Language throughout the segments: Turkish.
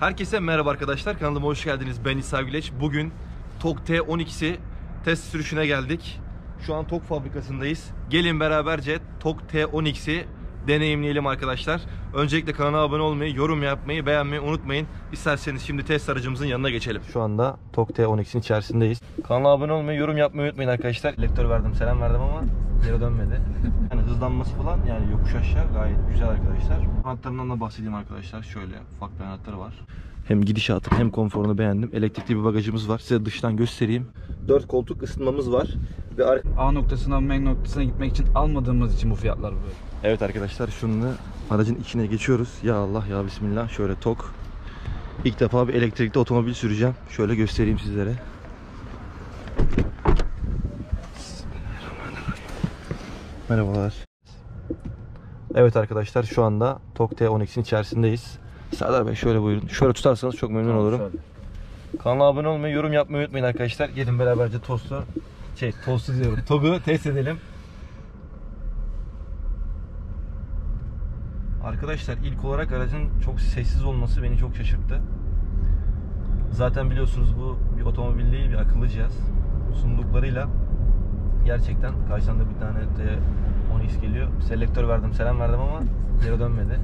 Herkese merhaba arkadaşlar, kanalıma hoş geldiniz. Ben İsa Güleç. Bugün TOG T12'si test sürüşüne geldik. Şu an TOG fabrikasındayız. Gelin beraberce TOG T12'si deneyimleyelim arkadaşlar. Öncelikle kanala abone olmayı, yorum yapmayı, beğenmeyi unutmayın. İsterseniz şimdi test aracımızın yanına geçelim. Şu anda TOG T12'sin içerisindeyiz. Kanala abone olmayı, yorum yapmayı unutmayın arkadaşlar. Lektör verdim, selam verdim ama geri dönmedi. Yani hızlanması falan, yani yokuş aşağı gayet güzel arkadaşlar. Anahtarından da bahsedeyim arkadaşlar. Şöyle ufak bir anahtarı var. Hem gidişatını hem konforunu beğendim. Elektrikli bir bagajımız var. Size dıştan göstereyim. 4 koltuk ısıtmamız var. Ve A noktasından B noktasına gitmek için almadığımız için bu fiyatlar böyle. evet arkadaşlar, şunu aracın içine geçiyoruz. Ya Allah ya Bismillah. Şöyle TOG. İlk defa bir elektrikli otomobil süreceğim. Şöyle göstereyim sizlere. Merhabalar. Evet arkadaşlar, şu anda TOG T12'sin içerisindeyiz. Serdar Bey şöyle buyurun. Şöyle tutarsanız çok memnun olurum. Kanala abone olmayı, yorum yapmayı unutmayın arkadaşlar. Gelin beraberce tostu diyorum. TOG'u test edelim. Arkadaşlar ilk olarak aracın çok sessiz olması beni çok şaşırttı. Zaten biliyorsunuz bu bir otomobil değil, bir akıllı cihaz. Sunduklarıyla gerçekten karşıdan da bir tane T10X geliyor. Selektör verdim, selam verdim ama geri dönmedi.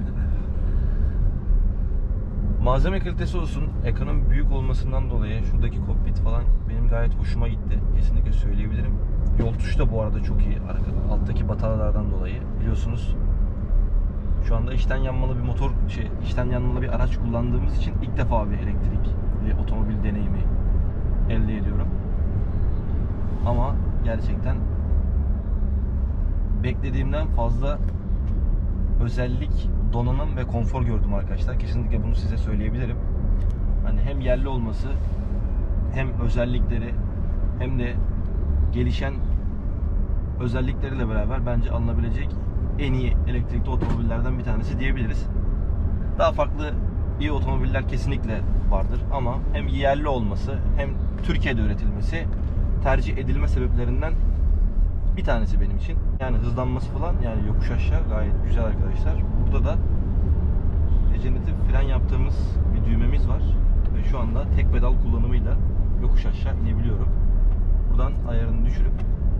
Malzeme kalitesi olsun, ekranın büyük olmasından dolayı şuradaki kokpit falan benim gayet hoşuma gitti. Kesinlikle söyleyebilirim. Yol tuşu da bu arada çok iyi. Alttaki bataryalardan dolayı. Biliyorsunuz şu anda içten yanmalı bir içten yanmalı bir araç kullandığımız için ilk defa bir elektrikli otomobil deneyimi elde ediyorum. Ama gerçekten beklediğimden fazla özellik, donanım ve konfor gördüm arkadaşlar. Kesinlikle bunu size söyleyebilirim. Hani hem yerli olması, hem özellikleri, hem de gelişen özellikleriyle beraber bence alınabilecek en iyi elektrikli otomobillerden bir tanesi diyebiliriz. Daha farklı iyi otomobiller kesinlikle vardır ama hem yerli olması hem Türkiye'de üretilmesi tercih edilme sebeplerinden bir tanesi benim için. Yani hızlanması falan, yani yokuş aşağı gayet güzel arkadaşlar. Burada da rejeneratif fren yaptığımız bir düğmemiz var ve şu anda tek pedal kullanımıyla yokuş aşağı inebiliyorum. Buradan ayarını düşürüp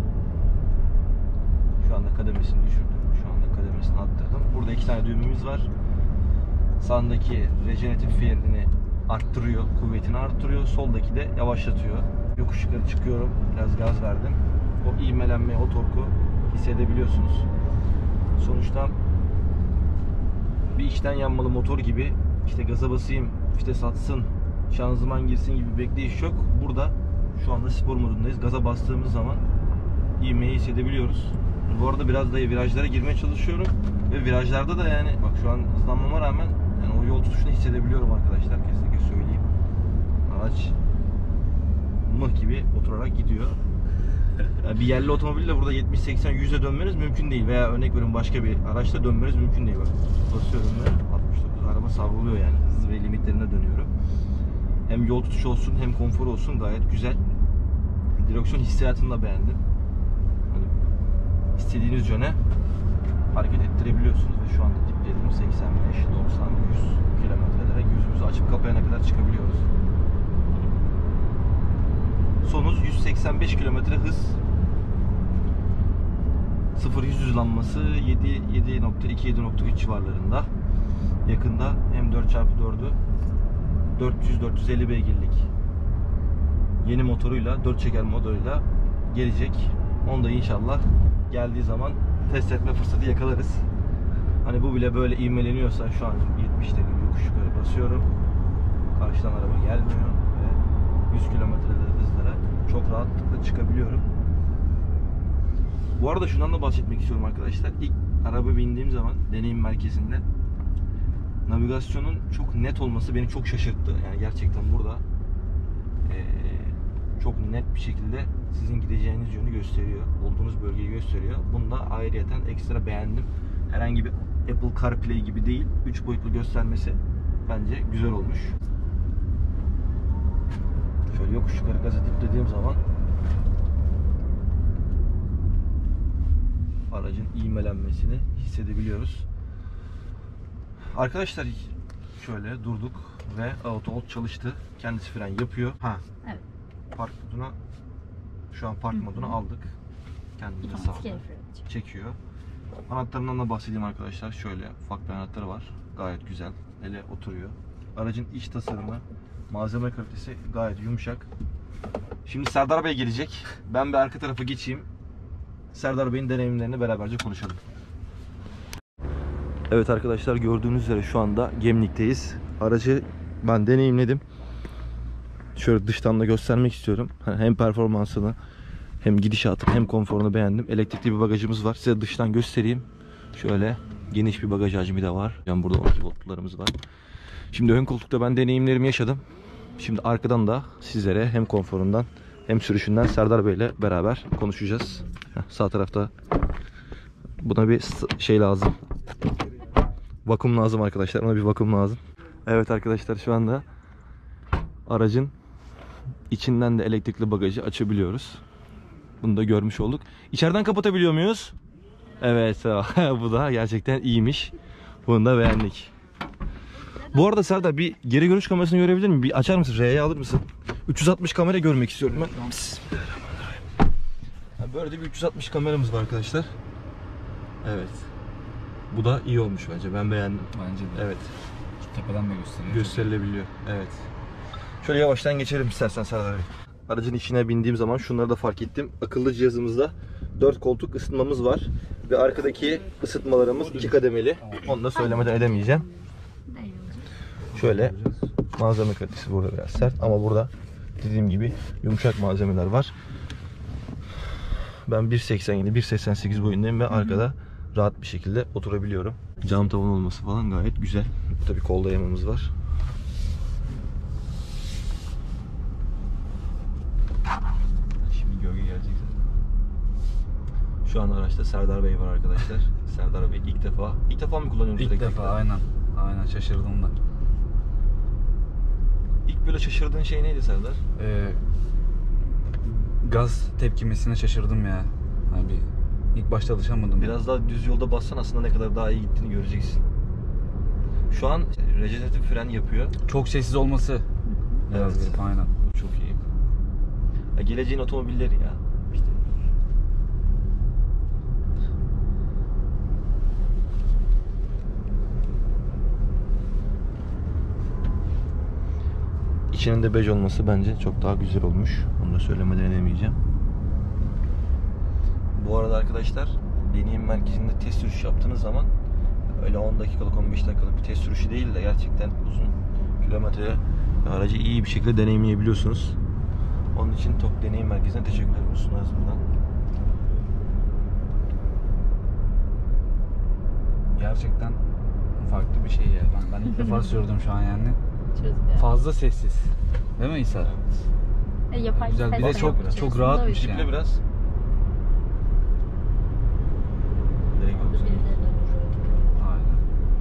şu anda kademesini düşürdüm. Şu anda kademesini arttırdım. Burada iki tane düğmemiz var. Sağındaki rejeneratif frenini arttırıyor, kuvvetini arttırıyor. Soldaki de yavaşlatıyor. Yokuş yukarı çıkıyorum. Biraz gaz verdim. O ivmelenmeyi, o torku hissedebiliyorsunuz. Sonuçta bir içten yanmalı motor gibi işte gaza basayım, işte satsın, şanzıman girsin gibi bekleyiş yok. Burada şu anda spor modundayız. Gaza bastığımız zaman ivmeyi hissedebiliyoruz. Bu arada biraz da virajlara girmeye çalışıyorum ve virajlarda da yani bak şu an hızlanmama rağmen yani o yol tutuşunu hissedebiliyorum arkadaşlar, kesinlikle söyleyeyim. Araç mıh gibi oturarak gidiyor. Yani bir yerli otomobille burada 70-80-100'e dönmeniz mümkün değil veya örnek veriyorum başka bir araçla dönmeniz mümkün değil. Bak basıyorum ve 69, araba savruluyor yani, hız ve limitlerine dönüyorum. Hem yol tutuşu olsun hem konfor olsun gayet güzel. Direksiyon hissiyatını da beğendim. Hani istediğiniz yöne hareket ettirebiliyorsunuz ve şu anda dipledim 85, 90, 100 kilometrelere gözümüzü açıp kapayana kadar çıkabiliyoruz. Sonuz 185 kilometre hız. 0-100 hızlanması 7.2-7.3 civarlarında. Yakında hem 4x4'ü 400-450 beygirlik yeni motoruyla, 4 çeker motoruyla gelecek. Onu da inşallah geldiği zaman test etme fırsatı yakalarız. Hani bu bile böyle ivmeleniyorsa şu an 70'te yokuş yukarı basıyorum. Karşıdan araba gelmiyor ve 100 kilometrede hızlara çok rahatlıkla çıkabiliyorum. Bu arada şundan da bahsetmek istiyorum arkadaşlar. İlk araba bindiğim zaman deneyim merkezinde navigasyonun çok net olması beni çok şaşırttı. Yani gerçekten burada çok net bir şekilde sizin gideceğiniz yönü gösteriyor. Olduğunuz bölgeyi gösteriyor. Bunu da ayrıyeten ekstra beğendim. Herhangi bir Apple CarPlay gibi değil. 3 boyutlu göstermesi bence güzel olmuş. Şöyle yokuş yukarı gazı diplediğim zaman aracın ivmelenmesini hissedebiliyoruz. Arkadaşlar Şöyle durduk ve auto hold çalıştı. Kendisi fren yapıyor. Evet. Park moduna, şu an park moduna aldık. Kendimize Otomatik sağladı. el freni. Çekiyor. Anahtarından da bahsedeyim arkadaşlar. Şöyle ufak bir anahtarı var. Gayet güzel. Ele oturuyor. Aracın iç tasarımı, malzeme kalitesi gayet yumuşak. Şimdi Serdar Bey gelecek. Ben bir arka tarafa geçeyim. Serdar Bey'in deneyimlerini beraberce konuşalım. Evet arkadaşlar, gördüğünüz üzere şu anda Gemlik'teyiz. Aracı ben deneyimledim. Şöyle dıştan da göstermek istiyorum. Hem performansını, hem gidişatını, hem konforunu beğendim. Elektrikli bir bagajımız var. Size dıştan göstereyim. Şöyle geniş bir bagaj hacmi de var. Yani burada 12 voltlarımız var. Şimdi ön koltukta ben deneyimlerimi yaşadım. Şimdi arkadan da sizlere hem konforundan hem sürüşünden Serdar Bey ile beraber konuşacağız. Sağ tarafta buna bir şey lazım. Vakum lazım arkadaşlar. Ona bir vakum lazım. Evet arkadaşlar, şu anda aracın içinden de elektrikli bagajı açabiliyoruz. Bunu da görmüş olduk. İçeriden kapatabiliyor muyuz? Evet. Bu da gerçekten iyiymiş. Bunu da beğendik. Bu arada Serdar, bir geri görüş kamerasını görebilir miyim? Bir açar mısın? R'ye alır mısın? 360 kamera görmek istiyorum ben. Bismillahirrahmanirrahim. Böyle de bir 360 kameramız var arkadaşlar. Evet. Bu da iyi olmuş bence. Ben beğendim. Bence de. Evet. Tepeden de gösteriyor. Gösterilebiliyor. Evet. Şöyle yavaştan geçelim istersen Serdar Bey. Aracın içine bindiğim zaman şunları da fark ettim. Akıllı cihazımızda 4 koltuk ısıtmamız var. Ve arkadaki ısıtmalarımız 2 kademeli. Onu da söylemeden edemeyeceğim. Şöyle malzeme kalitesi burada biraz sert ama burada dediğim gibi yumuşak malzemeler var. Ben 1.87, 1.88 boyundayım ve arkada rahat bir şekilde oturabiliyorum. Cam tavan olması falan gayet güzel. Tabii kol dayamamız var. Şimdi gölge gelecek zaten. Şu an araçta Serdar Bey var arkadaşlar. Serdar Bey ilk defa mı kullanıyorsunuz? İlk defa aynen. Aynen, şaşırdım da. İlk böyle şaşırdığın şey neydi Serdar? Gaz tepkimesine şaşırdım ya. Abi ilk başta alışamadım. Biraz daha düz yolda bassan aslında ne kadar daha iyi gittiğini göreceksin. Şu an rejeneratif fren yapıyor. Çok sessiz olması. Biraz Evet. garip, aynen. Çok iyi. Ya geleceğin otomobilleri ya. İşte. İçinin de bej olması bence çok daha güzel olmuş. Onu da söylemeden edemeyeceğim. Bu arada arkadaşlar, deneyim merkezinde test sürüş yaptığınız zaman öyle 10 dakikalık 15 dakikalık bir test sürüşü değil de gerçekten uzun kilometre aracı iyi bir şekilde deneyimleyebiliyorsunuz. Onun için TOK Deneyim Merkezi'ne teşekkürlerimi sunarız buradan. Gerçekten farklı bir şey ya. Ben ilk defa sürdüm şu an yani. Çözüyor. Fazla sessiz. Değil mi İsa? Yapay Güzel. Bir de ses çok yapıyorsun da rahat o bir yüzden. şey. Şiple biraz. Aynen.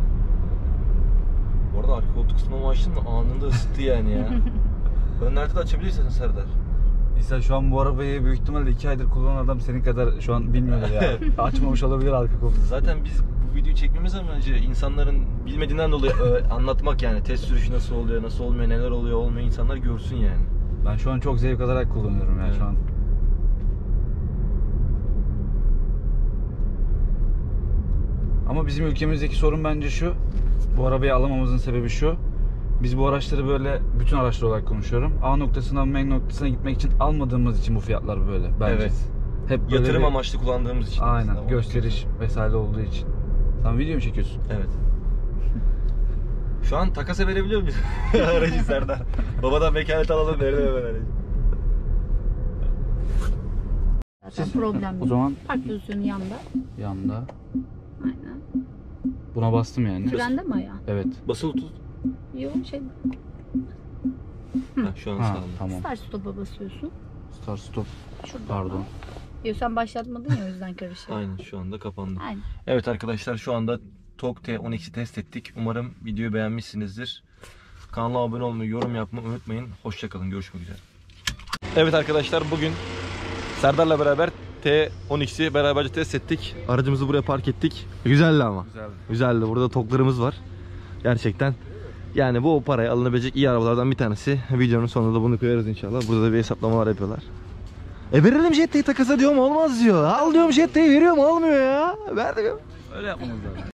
Bu arada arka koltuk ısıtmamı açtım da anında ısıttı yani ya. Önlerde de açabilirsin Serdar. İsa, şu an bu arabayı büyük ihtimalle 2 aydır kullanan adam senin kadar şu an bilmiyordur ya. Açmamış olabilir arka koltuğu. Zaten biz bu videoyu çekmemiz amacı insanların bilmediğinden dolayı anlatmak yani. Test sürüşü nasıl oluyor, nasıl olmuyor, neler oluyor, olmuyor, insanlar görsün yani. Ben şu an çok zevk alarak kullanıyorum ya Evet. şu an. Ama bizim ülkemizdeki sorun bence şu. Bu arabayı alamamızın sebebi şu. Biz bu araçları böyle, bütün araçlar olarak konuşuyorum, A noktasından B noktasına gitmek için almadığımız için bu fiyatlar böyle bence. Evet. Hep böyle Yatırım bir- amaçlı kullandığımız için. Aynen, aslında. gösteriş vesaire olduğu için. Sen video mu çekiyorsun? Evet. Şu an takasa verebiliyor muyuz? Aracı Serdar. Babadan vekalet alalım, verelim hemen aracı. Zaten problem O yok. zaman Park pozisyonu yanda. yanda. Aynen. Buna bastım yani. Frende mi ayağı? Evet. Basılı tut. Yok şey. Ha, şu an Ha, sağlam. tamam. Start stop'a basıyorsun. Start stop. Şurada. Pardon. Yok, sen başlatmadın ya, o yüzden karışıyor. Aynen, şu anda kapandı. Aynen. Evet arkadaşlar, şu anda TOG T12'yi test ettik. Umarım videoyu beğenmişsinizdir. Kanala abone olmayı, yorum yapmayı unutmayın. Hoşça kalın. Görüşmek üzere. Evet arkadaşlar, bugün Serdar'la beraber T12'yi beraberce test ettik. Aracımızı buraya park ettik. Güzeldi ama. Güzel. Güzeldi. Burada TOG'larımız var. Gerçekten Yani bu o paraya alınabilecek iyi arabalardan bir tanesi. Videonun sonunda da bunu koyarız inşallah. Burada da bir hesaplamalar yapıyorlar. Verelim Jetta'yı takasa diyorum, olmaz diyor. Al diyorum Jetta'yı, veriyorum, almıyor ya. Ver diyorum. Öyle yapmamız lazım.